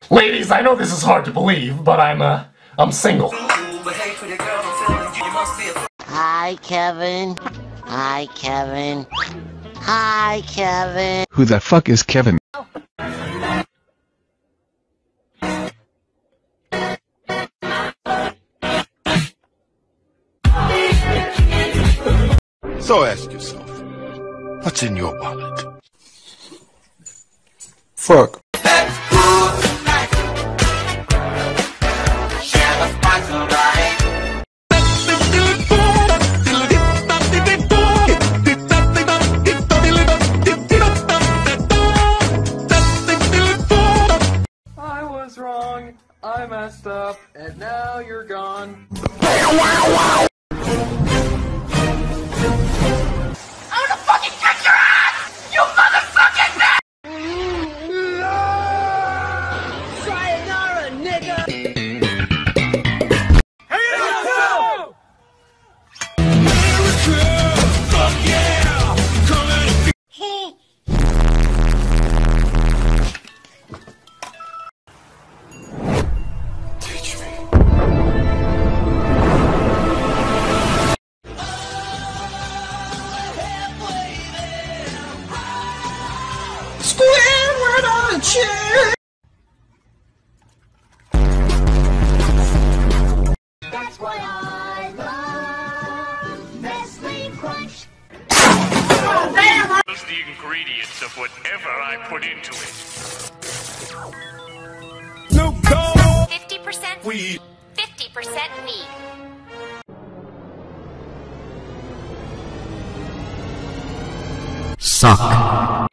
Ladies, I know this is hard to believe, but I'm single. Hi, Kevin. Hi, Kevin. Hi, Kevin. Who the fuck is Kevin? So ask yourself, what's in your wallet? Fuck. I was wrong, I messed up, and now you're gone. Squidward on a chair. That's why I love Nestle Crunch. Just the ingredients of whatever I put into it. Snoop Dogg. 50% Weed. 50% weed. Suck.